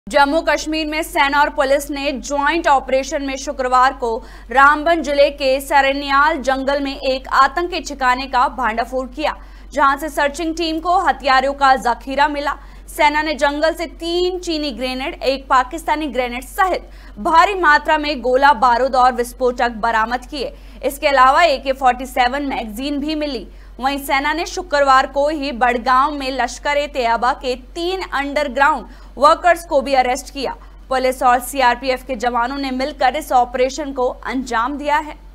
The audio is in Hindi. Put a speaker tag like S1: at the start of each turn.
S1: जम्मू कश्मीर में सेना और पुलिस ने ज्वाइंट ऑपरेशन में शुक्रवार को रामबन जिले के सरनियाल जंगल में एक आतंकी ठिकाने का भांडाफोड़ किया, जहां से सर्चिंग टीम को हथियारों का जखीरा मिला। सेना ने जंगल से 3 चीनी ग्रेनेड, 1 पाकिस्तानी ग्रेनेड सहित भारी मात्रा में गोला बारूद और विस्फोटक बरामद किए। इसके अलावा AK-47 मैगजीन भी मिली। वहीं सेना ने शुक्रवार को ही बड़गांव में लश्कर-ए-तैयबा के 3 अंडरग्राउंड वर्कर्स को भी अरेस्ट किया। पुलिस और CRPF के जवानों ने मिलकर इस ऑपरेशन को अंजाम दिया है।